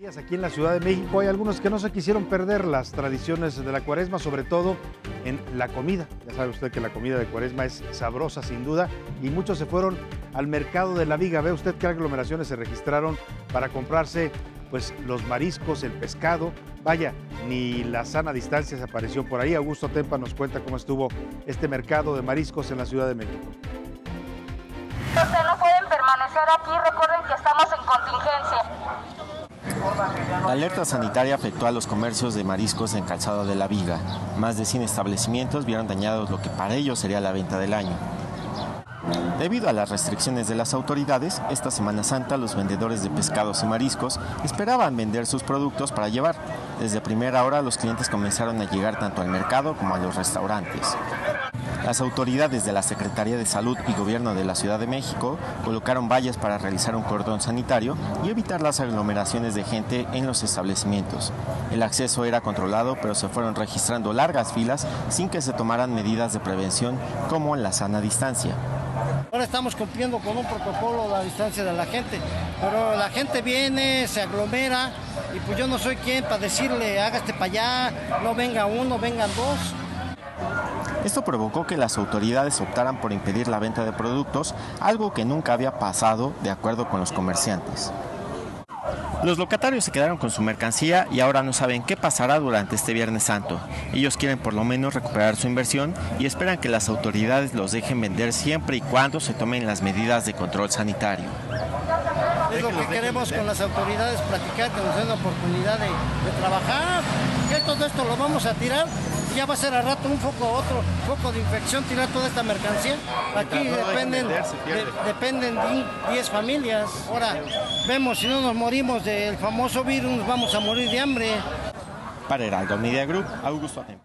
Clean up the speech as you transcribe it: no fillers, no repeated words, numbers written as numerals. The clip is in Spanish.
Aquí en la Ciudad de México hay algunos que no se quisieron perder las tradiciones de la Cuaresma, sobre todo en la comida. Ya sabe usted que la comida de Cuaresma es sabrosa sin duda y muchos se fueron al mercado de la Viga. Ve usted qué aglomeraciones se registraron para comprarse pues los mariscos, el pescado. Vaya, ni la sana distancia se apareció por ahí. Augusto Tempa nos cuenta cómo estuvo este mercado de mariscos en la Ciudad de México. No pueden permanecer aquí, recuerden que estamos en contingencia. La alerta sanitaria afectó a los comercios de mariscos en Calzada de la Viga. Más de 100 establecimientos vieron dañados lo que para ellos sería la venta del año. Debido a las restricciones de las autoridades, esta Semana Santa los vendedores de pescados y mariscos esperaban vender sus productos para llevar. Desde primera hora los clientes comenzaron a llegar tanto al mercado como a los restaurantes. Las autoridades de la Secretaría de Salud y Gobierno de la Ciudad de México colocaron vallas para realizar un cordón sanitario y evitar las aglomeraciones de gente en los establecimientos. El acceso era controlado, pero se fueron registrando largas filas sin que se tomaran medidas de prevención como la sana distancia. Ahora estamos cumpliendo con un protocolo la distancia de la gente, pero la gente viene, se aglomera y pues yo no soy quien para decirle hágase para allá, no venga uno, vengan dos. Esto provocó que las autoridades optaran por impedir la venta de productos, algo que nunca había pasado de acuerdo con los comerciantes. Los locatarios se quedaron con su mercancía y ahora no saben qué pasará durante este Viernes Santo. Ellos quieren por lo menos recuperar su inversión y esperan que las autoridades los dejen vender siempre y cuando se tomen las medidas de control sanitario. Es lo que queremos con las autoridades, platicar, que nos den la oportunidad de trabajar, que todo esto lo vamos a tirar y ya va a ser a rato un foco, otro foco de infección, tirar toda esta mercancía. Aquí dependen 10 familias. Ahora vemos, si no nos morimos del famoso virus, nos vamos a morir de hambre. Para Heraldo Media Group, Augusto Tempa.